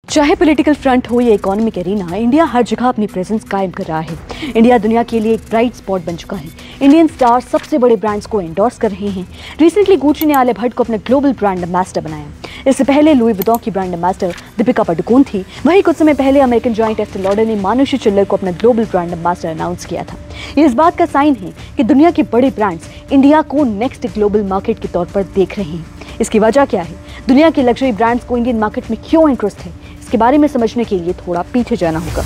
चाहे political front हो या इकोनॉमिक एरिना, इंडिया हर जगह अपनी प्रेजेंस कायम कर रहा है। इंडिया दुनिया के लिए एक ब्राइट स्पॉट बन चुका है। इंडियन स्टार सबसे बड़े ब्रांड्स को एंडोर्स कर रहे हैं। रिसेंटली गुच्ची ने आलिया भट्ट को अपना ग्लोबल ब्रांड एम्बेसडर बनाया। इससे पहले लुई विटॉन की ब्रांड एम्बेसडर दीपिका पादुकोण थी। वहीं कुछ समय पहले अमेरिकन जॉइंट एस्टे लॉडर ने मानुषी चिल्लर को अपना ग्लोबल ब्रांड एम्बेसडर अनाउंस किया था। ये इस बात का साइन है कि दुनिया के बड़े ब्रांड्स इंडिया को नेक्स्ट ग्लोबल मार्केट के तौर पर देख रहे हैं। इसकी वजह क्या है? दुनिया के लग्जरी ब्रांड्स को इंडियन मार्केट में क्यों इंटरेस्ट है? इसके बारे में समझने के लिए थोड़ा पीछे जाना होगा।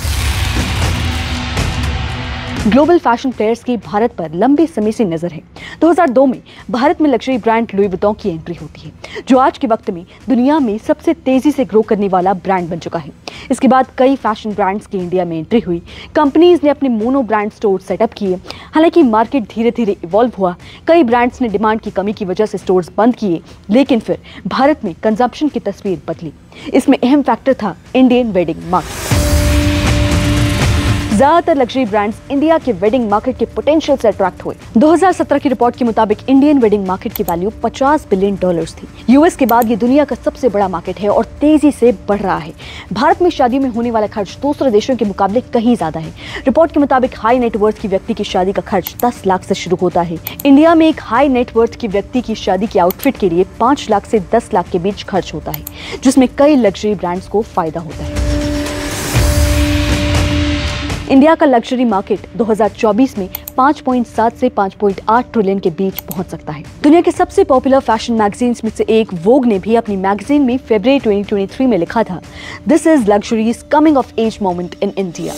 ग्लोबल फैशन प्लेयर्स की भारत पर लंबे समय से नजर है। 2002 में भारत में लग्जरी ब्रांड लुई विटॉन की एंट्री होती है, जो आज के वक्त में दुनिया में सबसे तेजी से ग्रो करने वाला ब्रांड बन चुका है। इसके बाद कई फैशन ब्रांड्स की इंडिया में एंट्री हुई। कंपनीज ने अपने मोनो ब्रांड स्टोर सेटअप किए। हालांकि मार्केट धीरे धीरे इवॉल्व हुआ। कई ब्रांड्स ने डिमांड की कमी की वजह से स्टोर्स बंद किए, लेकिन फिर भारत में कंजम्पशन की तस्वीर बदली। इसमें अहम फैक्टर था इंडियन वेडिंग मार्केट। ज्यादातर लग्जरी ब्रांड्स इंडिया के वेडिंग मार्केट के पोटेंशियल से अट्रैक्ट हुए। 2017 की रिपोर्ट के मुताबिक इंडियन वेडिंग मार्केट की वैल्यू $50 बिलियन थी। यूएस के बाद ये दुनिया का सबसे बड़ा मार्केट है और तेजी से बढ़ रहा है। भारत में शादियों में होने वाला खर्च दूसरे देशों के मुकाबले कहीं ज्यादा है। रिपोर्ट के मुताबिक हाई नेटवर्थ की व्यक्ति की शादी का खर्च 10 लाख से शुरू होता है। इंडिया में एक हाई नेटवर्थ की व्यक्ति की शादी के आउटफिट के लिए 5 लाख से 10 लाख के बीच खर्च होता है, जिसमें कई लग्जरी ब्रांड्स को फायदा होता है। इंडिया का लग्जरी मार्केट 2024 में 5.7 से 5.8 ट्रिलियन के बीच पहुंच सकता है। दुनिया के सबसे पॉपुलर फैशन मैगजीन्स में से एक वोग ने भी अपनी मैगजीन में फरवरी 2023 में लिखा था, this is luxury's coming of age moment in India.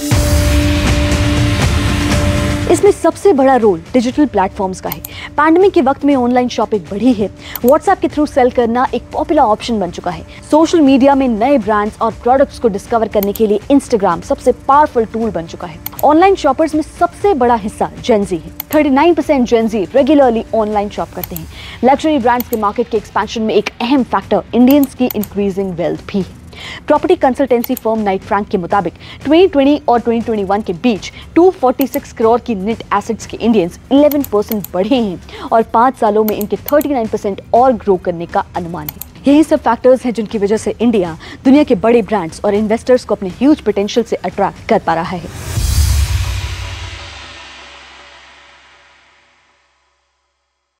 इसमें सबसे बड़ा रोल डिजिटल प्लेटफॉर्म्स का है। पैंडेमिक के वक्त में ऑनलाइन शॉपिंग बढ़ी है। व्हाट्सएप के थ्रू सेल करना एक पॉपुलर ऑप्शन बन चुका है। सोशल मीडिया में नए ब्रांड्स और प्रोडक्ट्स को डिस्कवर करने के लिए इंस्टाग्राम सबसे पावरफुल टूल बन चुका है। ऑनलाइन शॉपर्स में सबसे बड़ा हिस्सा जेनजी है। 39% जेनजी रेगुलरली ऑनलाइन शॉप करते हैं। लग्जरी ब्रांड्स के मार्केट के एक्सपेंशन में एक अहम फैक्टर इंडियंस की इंक्रीजिंग वेल्थ भी है। Property consultancy firm Knight Frank के मुताबिक 2020 और 2021 के बीच 246 करोड़ की नेट एसेट्स के इंडियंस 11% बढ़े हैं और 5 सालों में इनके 39% और ग्रो करने का अनुमान है। यही सब फैक्टर्स हैं जिनकी वजह से इंडिया दुनिया के बड़े ब्रांड्स और इन्वेस्टर्स को अपने ह्यूज पोटेंशियल से अट्रैक्ट कर पा रहा है।